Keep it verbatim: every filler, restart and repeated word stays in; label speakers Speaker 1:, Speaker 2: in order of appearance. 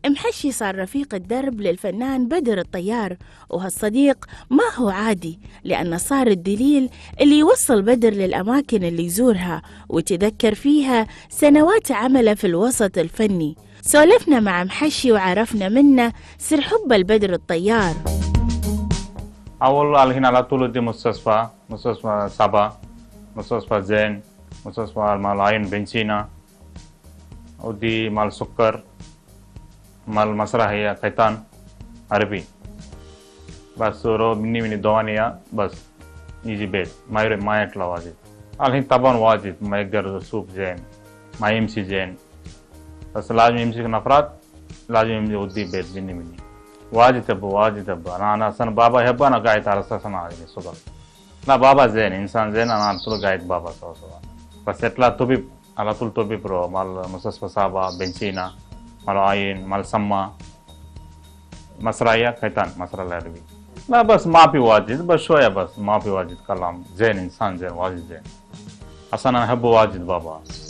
Speaker 1: محشي صار رفيق الدرب للفنان بدر الطيار، وهالصديق ما هو عادي لأنه صار الدليل اللي يوصل بدر للأماكن اللي يزورها وتذكر فيها سنوات عمله في الوسط الفني. سولفنا مع محشي وعرفنا منه سر حب البدر الطيار.
Speaker 2: أول الحين على طول دي مستشفى مستشفى صبا، مستشفى زين، مستشفى مال عين بنسينا، ودي مال سكر، مال مسرحية كيتان عربي. بس رو مني مني دوانية بس يجي بيت ما يري ما يطلع واجد. الحين طبعا واجد ما يقدر سوق زين، ما يمشي زين، بس لازم يمشي نفرات، لازم يمشي ودي بيت مني مني. واجد تبو واجد تبو أنا أنا أصلا بابا يحب أنا قاعد على أساس أنا عادي صغر. لا بابا زين إنسان زين أنا على طول قاعد بابا سوا سوا. بس يطلع طبيب على طول طبيب برو مال مستشفى صابا بنسينا مال عين مال سما مسرحية كيتان مسرح العربي. لا بس ما في واجد بس شوية بس ما في واجد كلام زين إنسان زين واجد زين. أصلا أنا أحب واجد بابا.